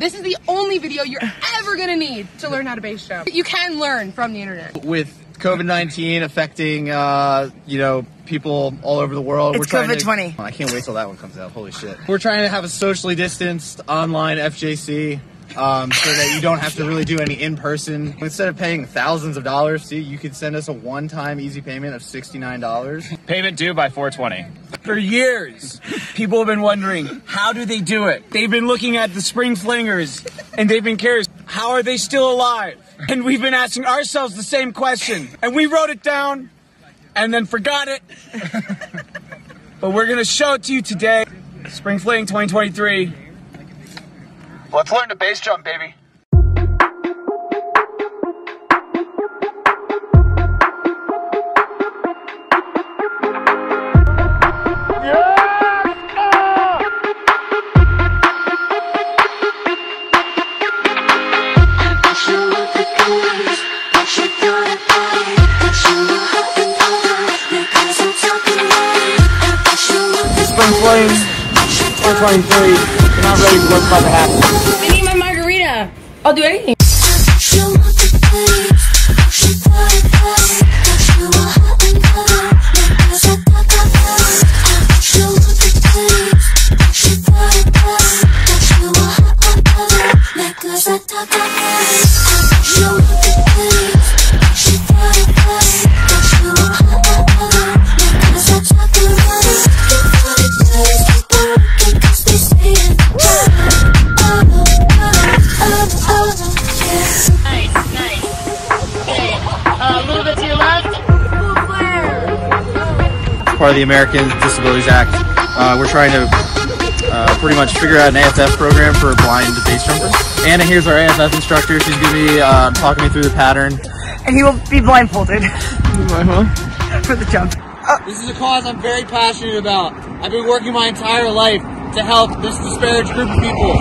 This is the only video you're ever gonna need to learn how to base jump. You can learn from the internet. With COVID-19 affecting, you know, people all over the world. It's COVID-20. I can't wait till that one comes out. Holy shit. We're trying to have a socially distanced online FJC so that you don't have to really do any in-person. Instead of paying thousands of dollars, see, you could send us a one-time easy payment of $69. Payment due by 4/20. For years, people have been wondering, how do they do it? They've been looking at the Spring Flingers, and they've been curious, how are they still alive? And we've been asking ourselves the same question. And we wrote it down, and then forgot it. But we're gonna show it to you today. Spring Fling 2023. Let's learn to base jump, baby. Spring Fling 2023. You're not ready for what's about to happen. I need my margarita. I'll do anything. Part of the American Disabilities Act. We're trying to pretty much figure out an ASF program for blind base jumpers. Anna here's our ASF instructor. She's going to be talking me through the pattern. And he will be blindfolded. For the jump. This is a cause I'm very passionate about. I've been working my entire life to help this disparaged group of people.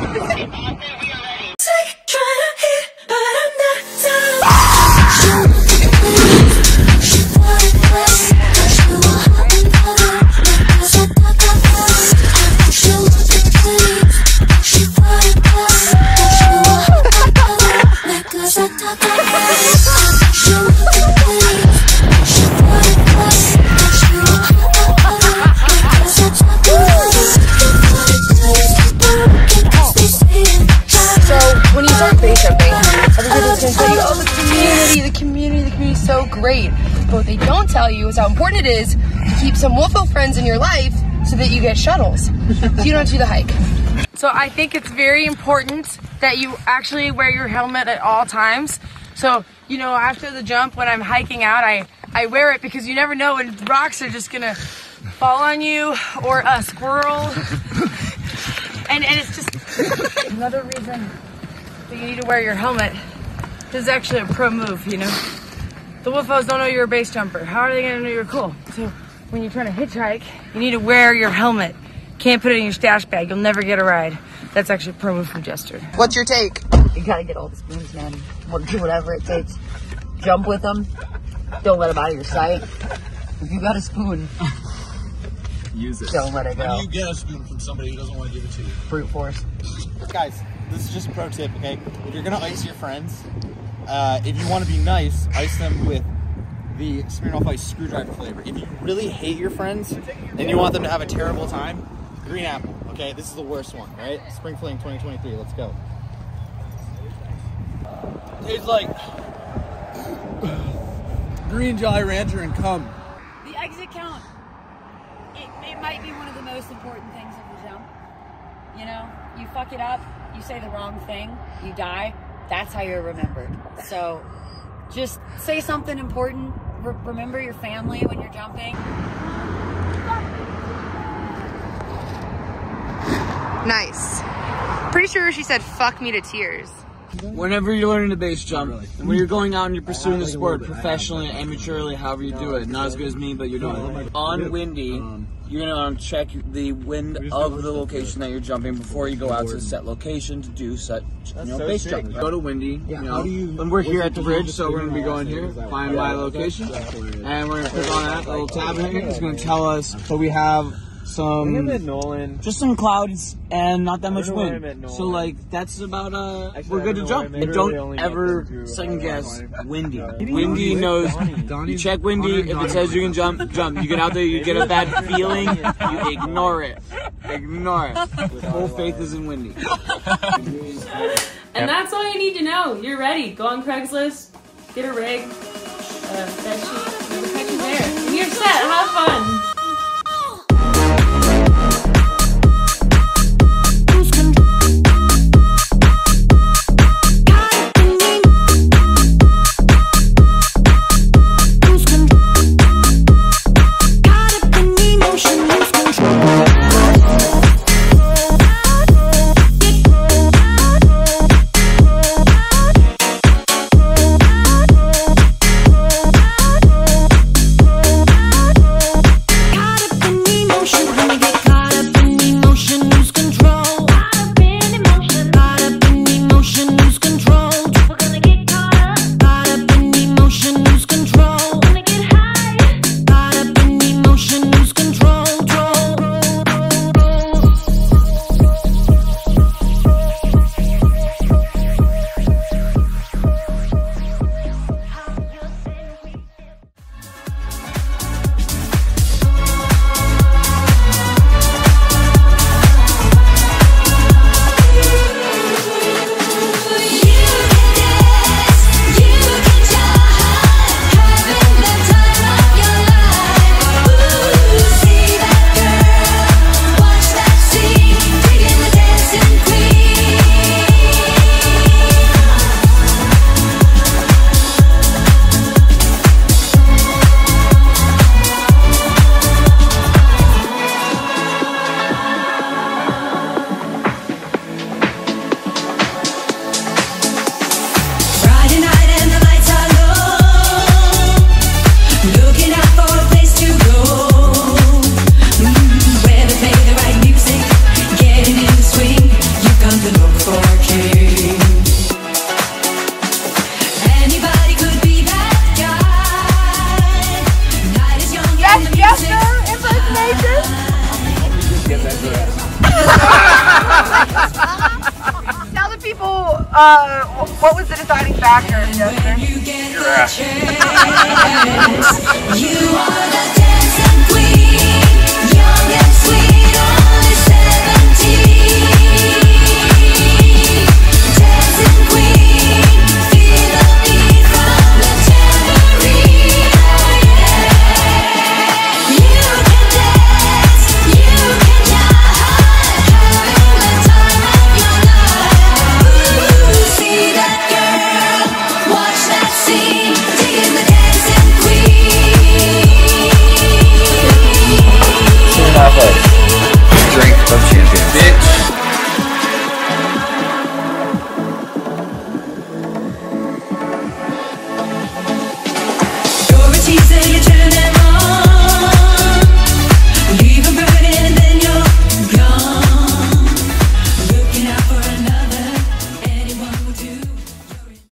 So great, but what they don't tell you is how important it is to keep some Wolfo friends in your life so that you get shuttles, so you don't have to do the hike. So I think it's very important that you actually wear your helmet at all times. So, you know, after the jump, when I'm hiking out, I wear it because you never know when rocks are just gonna fall on you or a squirrel. And it's just another reason that you need to wear your helmet. This is actually a pro move, you know? The Wolfos don't know you're a base jumper. How are they gonna know you're cool? So when you're trying to hitchhike, you need to wear your helmet. Can't put it in your stash bag. You'll never get a ride. That's actually a pro move from Jester. What's your take? You gotta get all the spoons, man. Do whatever it takes. Jump with them. Don't let them out of your sight. If you got a spoon, use it. Don't let it go. How do you get a spoon from somebody who doesn't want to give it to you? Brute force. Guys, this is just a pro tip, okay? If you're gonna ice your friends, if you want to be nice, ice them with the Smirnoff Ice screwdriver flavor. If you really hate your friends and you want them to have a terrible time, green apple, okay? This is the worst one, right? Spring Fling 2023, let's go. Tastes like green Jolly Rancher and cum. The exit count, it might be one of the most important things of the jump. You know, you fuck it up, you say the wrong thing, you die, that's how you're remembered. So just say something important, remember your family when you're jumping. Nice. Pretty sure she said fuck me to tears. Whenever you're learning to base jump, and when you're going out and you're pursuing the sport professionally and amateurly, however you do it, not as good as me, but you're doing it. On windy, you're going to check the wind of the location that you're jumping before you go out to the set location to do such, base jump. Go to windy, and we're here at the bridge, so we're going to be going here, find my location, and we're going to click on that little tab here. It's going to tell us what we have just some clouds and not that much wind. So like that's about we're good to jump. And don't ever second guess Windy. Windy knows. You check Windy. If it says you can jump, jump. You get out there, you get a bad feeling, you ignore it. Ignore it. Full faith is in Windy. And that's all you need to know. You're ready. Go on Craigslist, get a rig, bed sheet, and we'll catch you there. And you're set. Have fun. Tell the people, what was the deciding factor, Jester? Your ass.